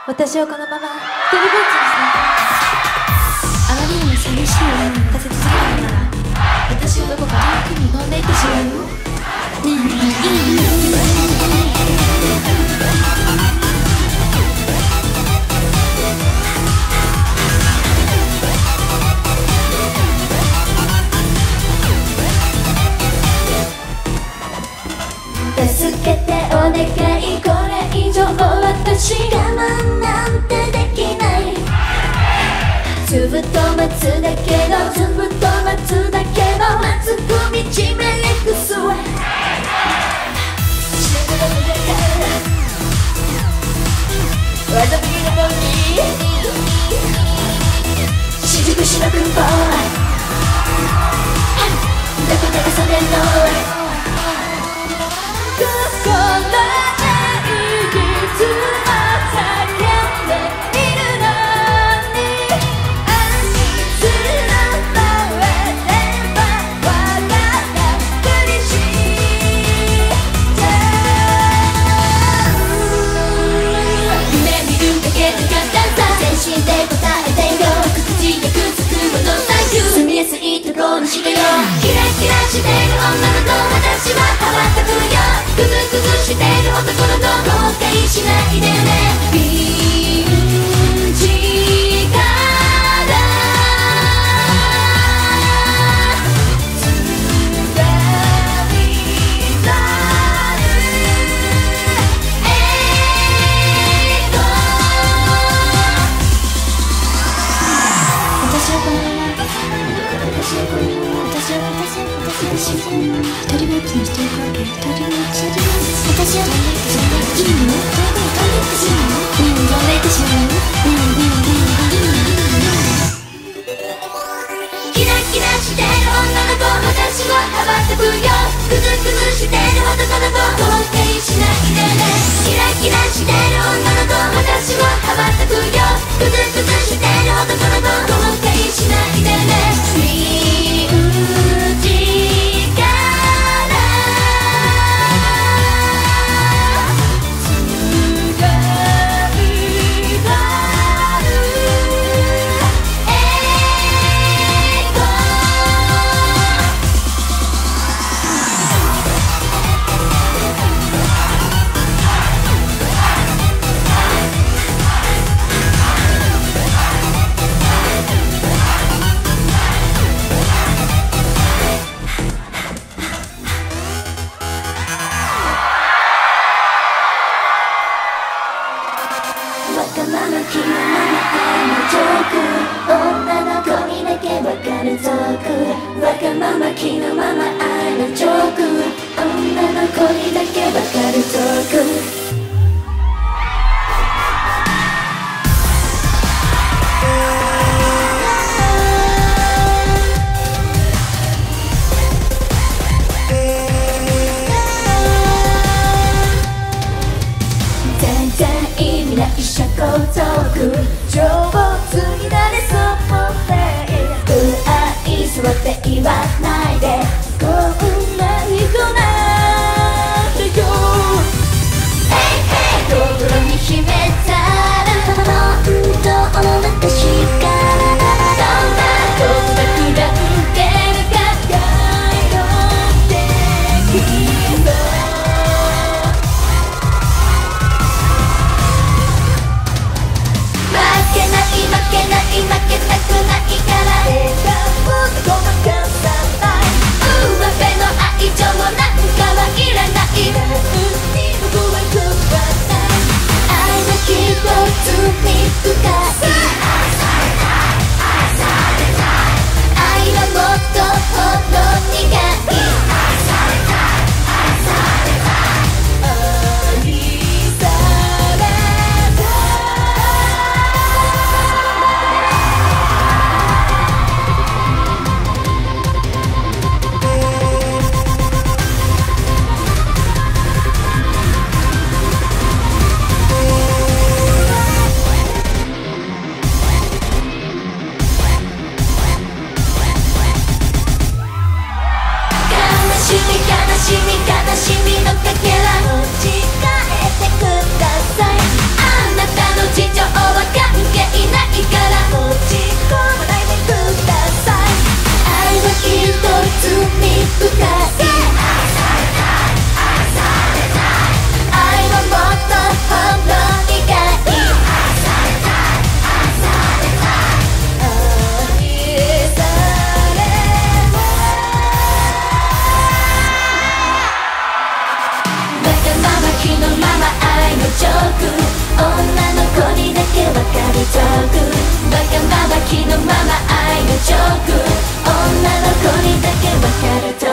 私をこのまま一人ぼっちにしてあまりにも寂しい思いをさせ続けるなら私をどこか遠くに飛んでいってしまうよ。ねえねえいい助けてお願い、これ以上私我慢なんてできない。ずっと待つだけど、ずっと待つだけど、待つ道めれくすわ。わざとぎのにしじくしのくんぼどこでそれのここまでいつも叫んでいるのにあいつの前では笑ったふりして夢見るだけの簡単さ全身で答えてよ口にくっつくものサンキュー住みやすいとこにしてよキラキラしてる女の子私は羽ばたくよグズグズしてる男の子後悔しないでねピンチからつがみ取る栄光私をこのまま私をこのまま私を一人ぼっちにしていくわけ。一人ぼっち私を飛んでいってしまう。いいの？飛んでいってしまう。飛んでいってしまう。 キラキラしてる女の子私は羽ばたくよグズグズしてる男の子後悔しないでねキラキラしてる女の子私は羽ばたくよグズグズしてる男の子後悔しないでね身内からつがみ取る栄光わがまま気のまま愛のジョーク女の子にだけわかるトークわがまま気のまま愛のジョーク女の子にだけわかるトーク全然意味ない社交トーク上手になれそうで愛想って言わないでこんなにこなんでよ心に秘めたら本当私からどんなことがくらんでるかができる負けないョーク、女の子にだけわかるトーク、バカババ気のまま愛のジョーク、女の子にだけわかるトーク